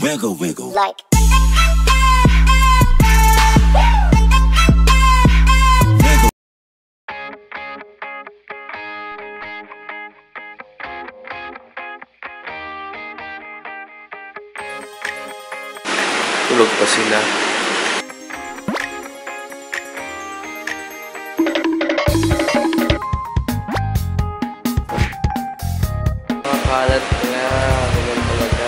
Wiggle, wiggle. Like. Tulog pa sila. Makalat na. Ganyan talaga.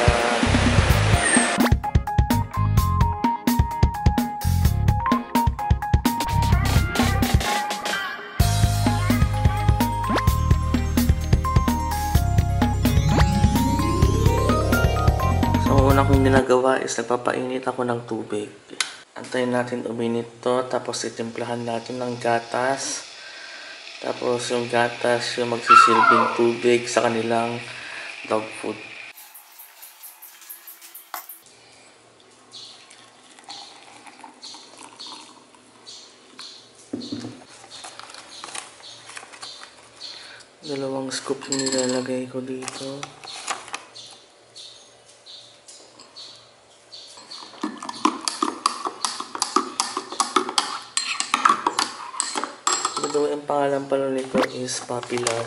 Una kong ginagawa is nagpapainit ako ng tubig. Antayin natin uminit to, tapos itimplahan natin ng gatas. Tapos yung gatas yung magsisilbing tubig sa kanilang dog food. Dalawang scoop yung nilalagay ko dito. Ang pangalan pala nito is Puppy Love.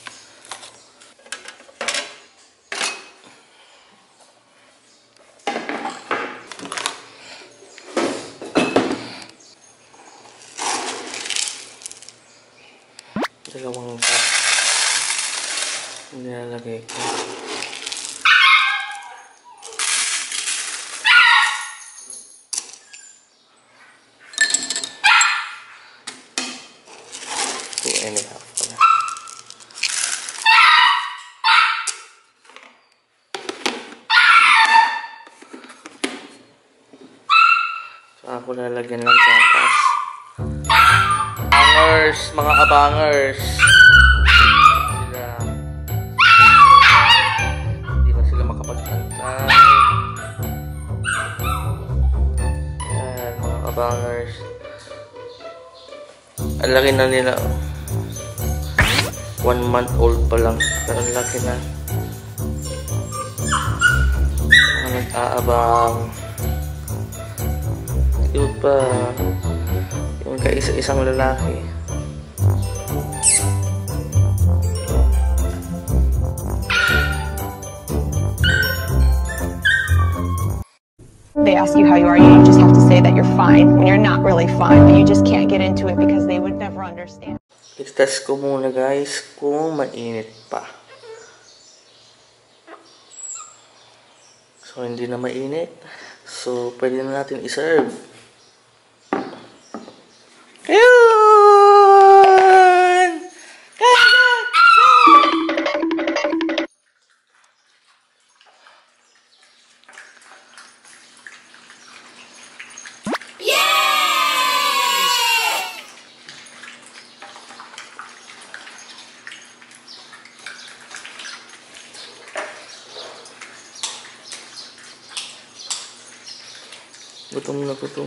Dalawang cup nilalagay ko. Anyhow, so ako lalagyan ng gatas. Abangers, mga abangers. Hindi na sila makapagtantay. Yan, mga abangers. Ang laki na nila. 1 month old pa lang, pero laki na. Nag-aabang. Cute pa. Yung kaisa-isang lalaki. They ask you how you are, you just have to say that you're fine when you're not really fine, but you just can't get into it because they would never understand. I-test ko muna guys kung mainit pa. So hindi na mainit. So pwede na natin i-serve. Gutom na gutom.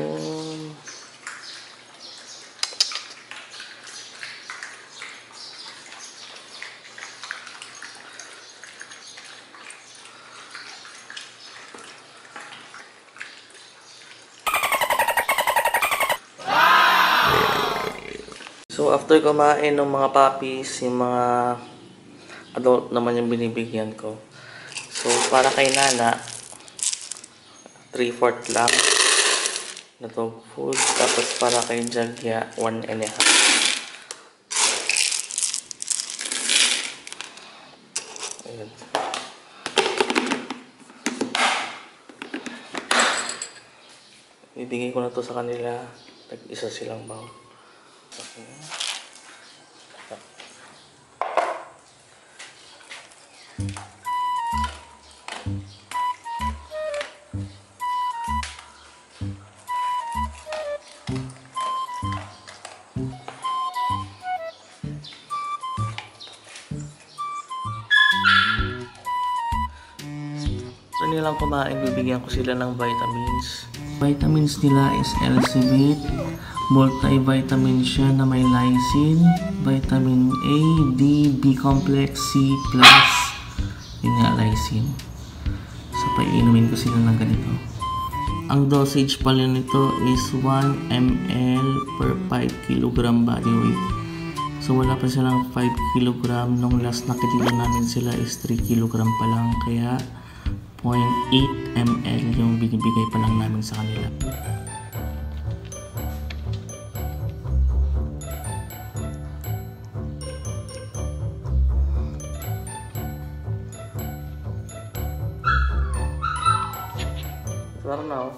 So after kumain ng mga puppies, yung mga adult naman yung binibigyan ko. So para kay Nana, 3/4 lang na dog food. Tapos para kay Jagya, 1 1/2. Ayan. Ibigay ko na to sa kanila. Tag-isa silang bowl. Okay. Nilang kumain, bibigyan ko sila ng vitamins. Vitamins nila is Elsevate, multivitamin siya na may lysine, vitamin A, D, B complex, C+, yun nga lysine. So So, paiinumin ko sila ng ganito. Ang dosage pala nito is 1 ml per 5 kg body weight. So, wala pa silang 5 kg. Nung last nakitila namin sila is 3 kg pa lang. Kaya, 0.8 ml yung binibigay pa lang namin sa kanila. I don't know.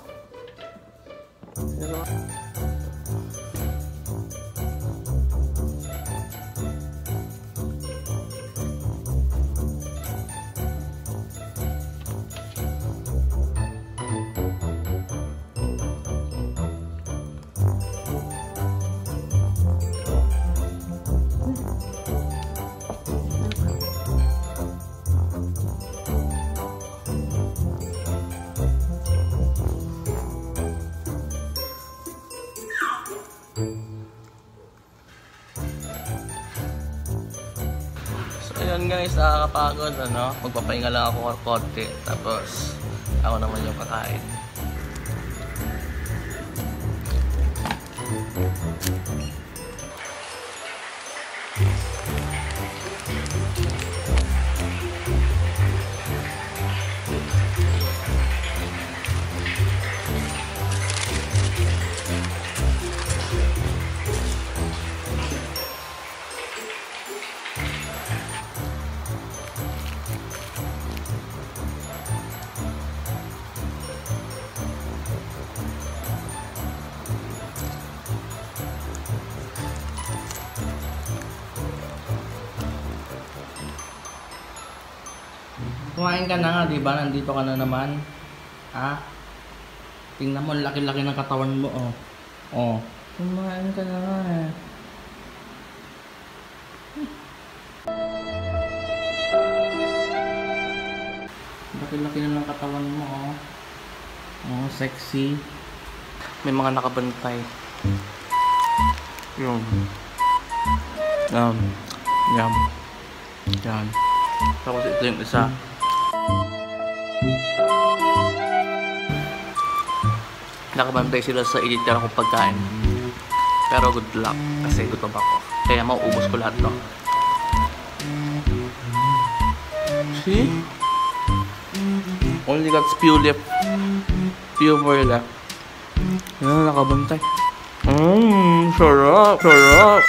Ayun guys, nakakapagod ano. Magpapahinga lang ako konti. Tapos ako naman yung kakain. Kumain ka na nga, di ba? Nandito ka na naman. Ha? Tingnan mo, laki-laki ng katawan mo, oh. Oh. Kumain ka na nga, eh. Laki-laki na ng katawan mo, oh. Oh, sexy. May mga nakabantay. Yun. Yan. Yan. Tapos ito yung isa. Nakabantay sila sa editor kong pagkain. Pero good luck kasi gutom ako. Kaya mauubos ko lahat to. See? Only got few left. Few more left. Yan, nakabantay. Sarap! Sarap!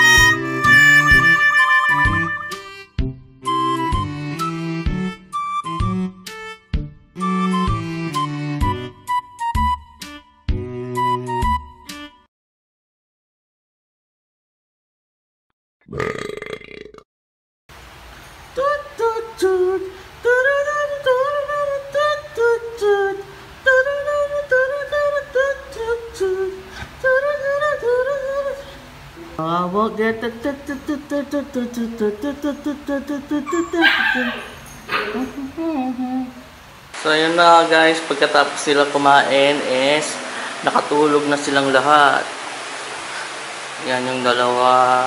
So yun na guys, pagkatapos sila kumain is nakatulog na silang lahat. Yan yung dalawa.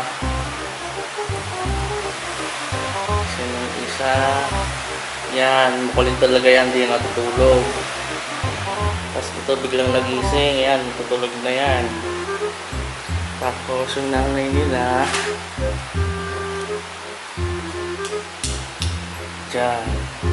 Yan yung isa. Yan, makulit talaga yan, hindi natutulog. Tapos ito biglang nagising, yan, tutulog na yan. Tapos yung nanay nila dyan.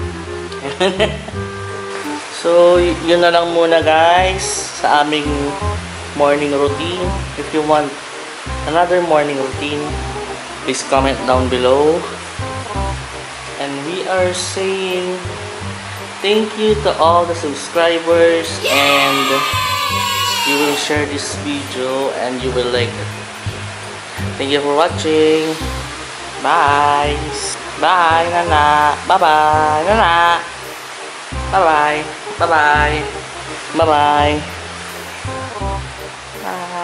So yun na lang muna guys sa aming morning routine. If you want another morning routine, please comment down below. And we are saying thank you to all the subscribers, and you will share this video and you will like it. Thank you for watching. Bye. Bye, Nana. Bye-bye, Nana. Bye-bye. Bye-bye. Bye-bye. Bye.